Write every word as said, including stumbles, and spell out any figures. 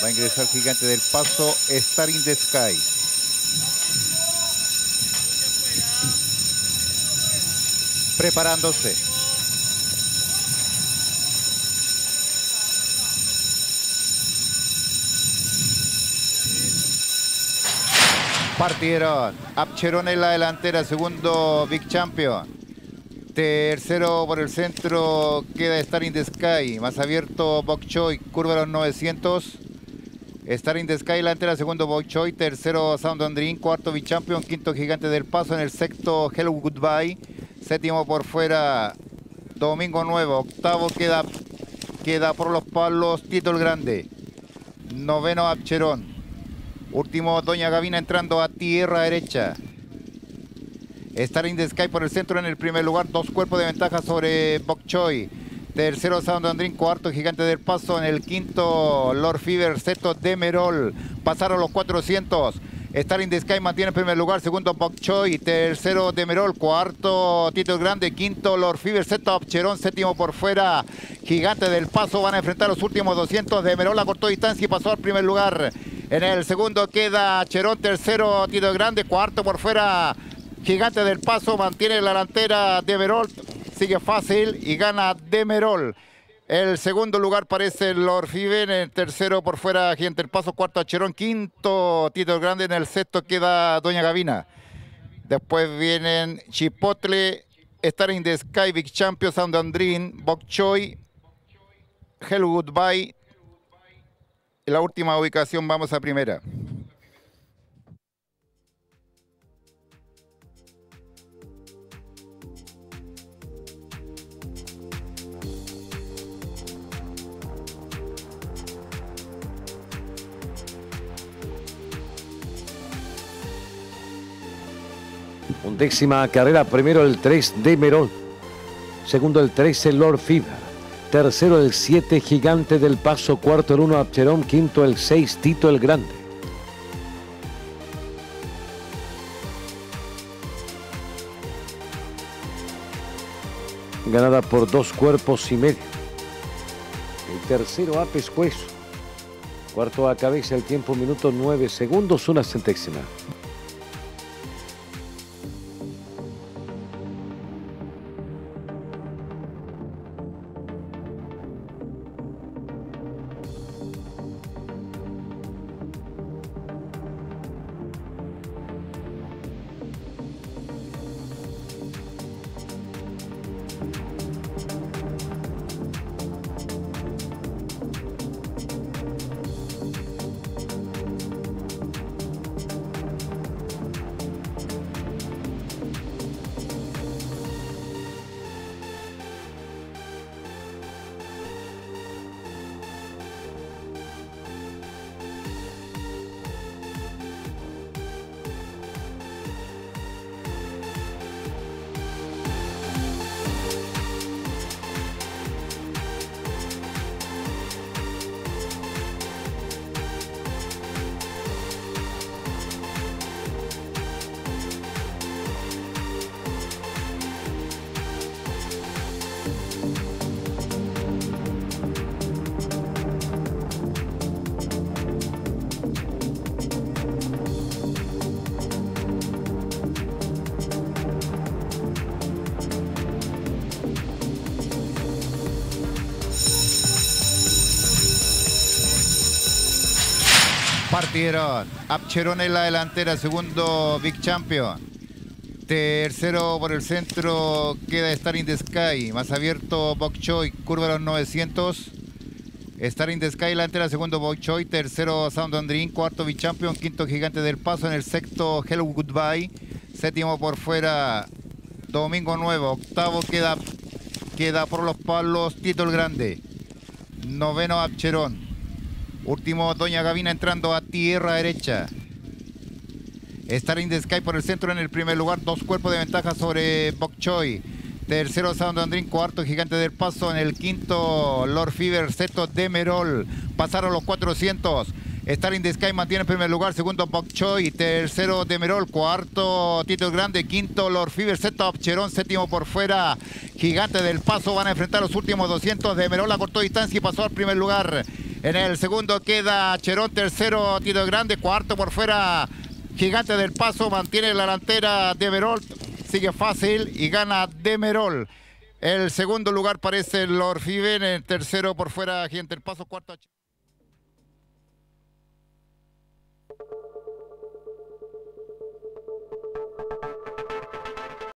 Va a ingresar Gigante del Paso, Star in the Sky. Preparándose. Partieron. Apcheron en la delantera, segundo Big Champion. Tercero por el centro queda Star in the Sky. Más abierto Bok Choy, curva a los novecientos. Star in the Sky, delantera, segundo Bok Choy. Tercero Sound and Dream, cuarto Big Champion. Quinto Gigante del Paso. En el sexto Hello Goodbye. Séptimo por fuera Domingo Nuevo. Octavo queda, queda por los palos Tito el Grande. Noveno Apcherón. Último Doña Gavina entrando a tierra derecha. Star in the Sky por el centro en el primer lugar. Dos cuerpos de ventaja sobre Bok Choy. Tercero Sound and Dream. Cuarto Gigante del Paso. En el quinto Lord Fever. Sexto Demerol. Pasaron los cuatrocientos. Star in the Sky mantiene el primer lugar. Segundo Bok Choy. Tercero Demerol. Cuarto Tito el Grande. Quinto Lord Fever. Sexto Apcherón. Séptimo por fuera Gigante del Paso. Van a enfrentar los últimos doscientos. Demerol acortó distancia y pasó al primer lugar. En el segundo queda Cherón. Tercero Tito el Grande. Cuarto por fuera Gigante del Paso. Mantiene la delantera Demerol. Sigue fácil y gana Demerol. El segundo lugar parece Lord Fiven. El tercero por fuera Gigante del Paso. Cuarto Cherón. Quinto Tito el Grande. En el sexto queda Doña Gavina. Después vienen Chipotle, Star in the Sky, Big Champion, Sound and Dream, Bok Choy, Hello Goodbye. En la última ubicación vamos a primera. Undécima carrera, primero el tres Demerol, segundo el trece Lord Fever, tercero el siete Gigante del Paso, cuarto el uno Apcherón, quinto el seis Tito el Grande. Ganada por dos cuerpos y medio. El tercero a pescuezo. Cuarto a cabeza, el tiempo minuto nueve segundos, una centésima. Partieron. Apcherón en la delantera, segundo Big Champion. Tercero por el centro queda Star in the Sky. Más abierto Bok Choy, curva a los novecientos. Star in the Sky, delantera, segundo Bok Choy. Tercero Sound and Dream, cuarto Big Champion. Quinto Gigante del Paso. En el sexto Hello Goodbye. Séptimo por fuera Domingo Nuevo. Octavo queda, queda por los palos Tito el Grande. Noveno Apcherón. Último Doña Gavina entrando a tierra derecha. Star in the Sky por el centro en el primer lugar. Dos cuerpos de ventaja sobre Bok Choy. Tercero Sound and Dream. Cuarto Gigante del Paso. En el quinto Lord Fever. Sexto Demerol. Pasaron los cuatrocientos. Star in the Sky mantiene el primer lugar. Segundo Bok Choy. Tercero Demerol. Cuarto Tito el Grande. Quinto Lord Fever. Sexto Apcherón. Séptimo por fuera Gigante del Paso. Van a enfrentar los últimos doscientos. Demerol acortó distancia y pasó al primer lugar. En el segundo queda Cherón, tercero Tito Grande, cuarto por fuera Gigante del Paso, mantiene la delantera Demerol, sigue fácil y gana Demerol. El segundo lugar parece Lord Fiven, el tercero por fuera Gigante del Paso, cuarto